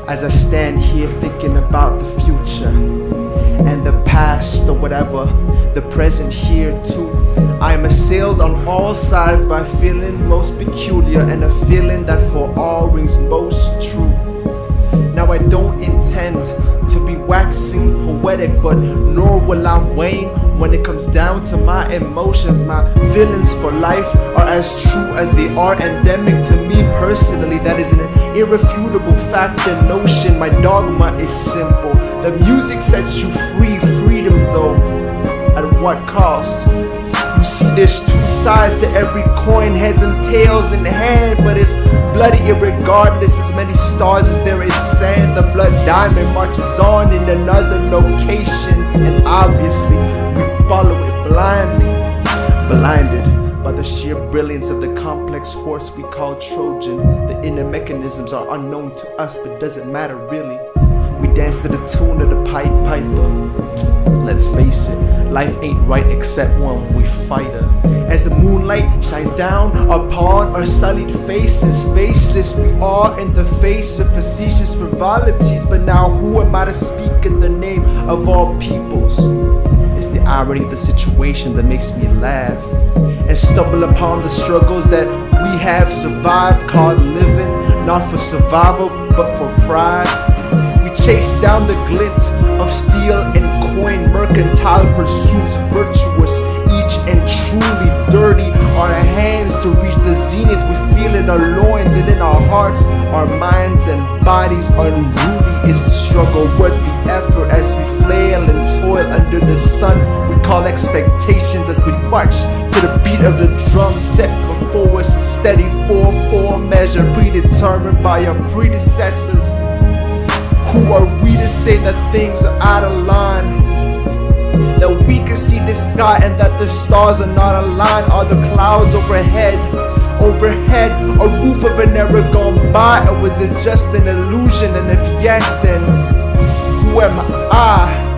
As I stand here thinking about the future and the past or whatever, the present here too, I am assailed on all sides by a feeling most peculiar and a feeling that for all rings most true. Now I don't intend to be waxing poetic, but nor will I wane when it comes down to my emotions. My feelings for life are as true as they are endemic to me personally. That is an irrefutable fact and notion. My dogma is simple: the music sets you free. Freedom though, at what cost? You see, there's two sides to every coin, heads and tails in the hand, but it's bloody irregardless. As many stars as there is sand, the blood diamond marches on in another location, and obviously we follow it blindly, blinded by the sheer brilliance of the complex horse we call Trojan. The inner mechanisms are unknown to us, but doesn't matter really. We dance to the tune of the Pied Piper. Let's face it, life ain't right except when we fight her. As the moonlight shines down upon our sullied faces, faceless we are in the face of facetious frivolities. But now who am I to speak in the name of all peoples? It's the irony of the situation that makes me laugh and stumble upon the struggles that we have survived, called living, not for survival but for pride. We chase down the glint of steel and coin, mercantile pursuits virtuous, each and truly dirty. Our hands to reach the zenith we feel in our loins and in our hearts, our minds and bodies unruly. Is the struggle worth the effort as we flail and toil under the sun we call expectations, as we march to the beat of the drum set before us, a steady 4/4 measure predetermined by our predecessors? Who are we to say that things are out of line? That we can see the sky and that the stars are not aligned? Are the clouds overhead? Overhead, a roof of an era gone by? Or was it just an illusion? And if yes, then who am I?